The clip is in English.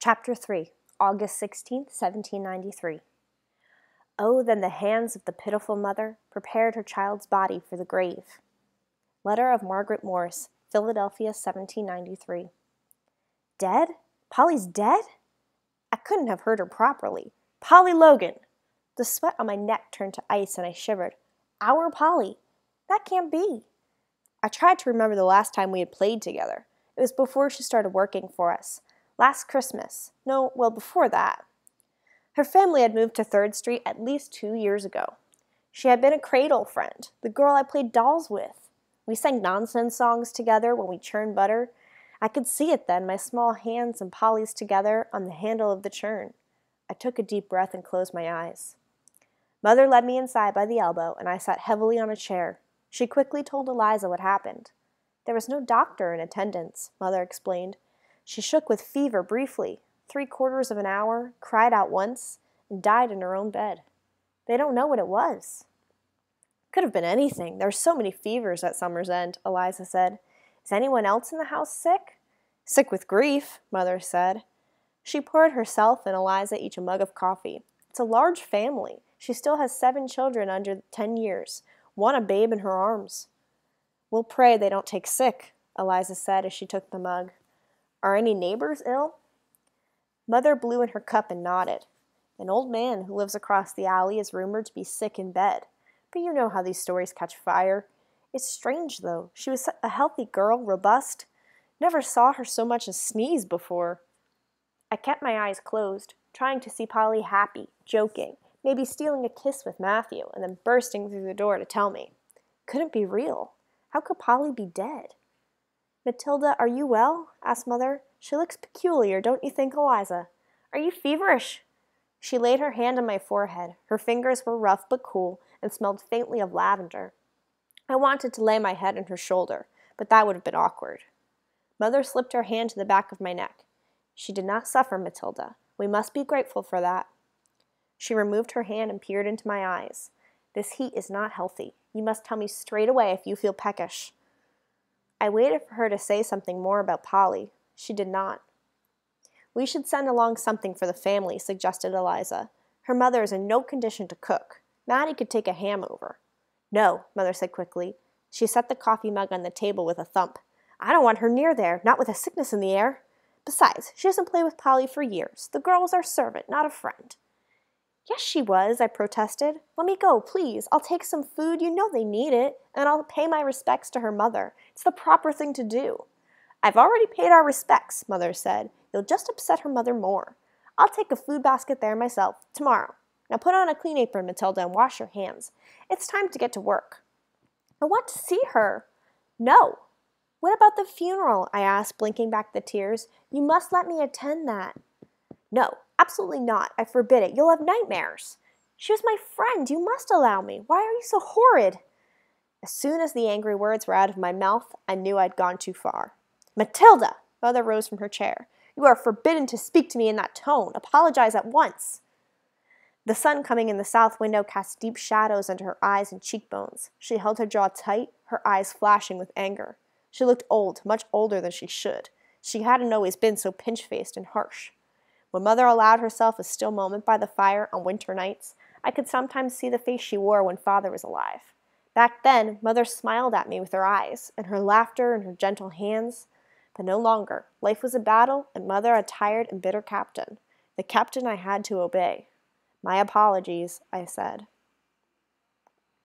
Chapter 3, August 16th, 1793. Oh, then the hands of the pitiful mother prepared her child's body for the grave. Letter of Margaret Morse, Philadelphia, 1793. Dead? Polly's dead? I couldn't have heard her properly. Polly Logan! The sweat on my neck turned to ice and I shivered. Our Polly! That can't be. I tried to remember the last time we had played together. It was before she started working for us. Last Christmas. No, well, before that. Her family had moved to 3rd Street at least 2 years ago. She had been a cradle friend, the girl I played dolls with. We sang nonsense songs together when we churned butter. I could see it then, my small hands and Polly's together on the handle of the churn. I took a deep breath and closed my eyes. Mother led me inside by the elbow, and I sat heavily on a chair. She quickly told Eliza what happened. There was no doctor in attendance, Mother explained. She shook with fever briefly, 3/4 of an hour, cried out once, and died in her own bed. They don't know what it was. Could have been anything. There are so many fevers at summer's end, Eliza said. Is anyone else in the house sick? Sick with grief, Mother said. She poured herself and Eliza each a mug of coffee. It's a large family. She still has 7 children under 10 years, one a babe in her arms. We'll pray they don't take sick, Eliza said as she took the mug. Are any neighbors ill? Mother blew in her cup and nodded. An old man who lives across the alley is rumored to be sick in bed. But you know how these stories catch fire. It's strange, though. She was a healthy girl, robust. Never saw her so much as sneeze before. I kept my eyes closed, trying to see Polly happy, joking, maybe stealing a kiss with Matthew, and then bursting through the door to tell me. Couldn't be real. How could Polly be dead? Matilda, are you well? Asked Mother. She looks peculiar, don't you think, Eliza? Are you feverish? She laid her hand on my forehead. Her fingers were rough but cool and smelled faintly of lavender. I wanted to lay my head on her shoulder, but that would have been awkward. Mother slipped her hand to the back of my neck. She did not suffer, Matilda. We must be grateful for that. She removed her hand and peered into my eyes. This heat is not healthy. You must tell me straight away if you feel peckish. I waited for her to say something more about Polly. She did not. We should send along something for the family, suggested Eliza. Her mother is in no condition to cook. Mattie could take a ham over. No, Mother said quickly. She set the coffee mug on the table with a thump. I don't want her near there, not with a sickness in the air. Besides, she hasn't played with Polly for years. The girl was our servant, not a friend. Yes, she was, I protested. Let me go, please. I'll take some food. You know they need it. And I'll pay my respects to her mother. It's the proper thing to do. I've already paid our respects, Mother said. You'll just upset her mother more. I'll take a food basket there myself, tomorrow. Now put on a clean apron, Matilda, and wash your hands. It's time to get to work. I want to see her. No. What about the funeral? I asked, blinking back the tears. You must let me attend that. No, absolutely not. I forbid it. You'll have nightmares. She was my friend. You must allow me. Why are you so horrid? As soon as the angry words were out of my mouth, I knew I'd gone too far. Matilda! Mother rose from her chair. You are forbidden to speak to me in that tone. Apologize at once. The sun coming in the south window cast deep shadows under her eyes and cheekbones. She held her jaw tight, her eyes flashing with anger. She looked old, much older than she should. She hadn't always been so pinch-faced and harsh. When Mother allowed herself a still moment by the fire on winter nights, I could sometimes see the face she wore when Father was alive. Back then, Mother smiled at me with her eyes, and her laughter and her gentle hands. But no longer. Life was a battle, and Mother a tired and bitter captain. The captain I had to obey. My apologies, I said.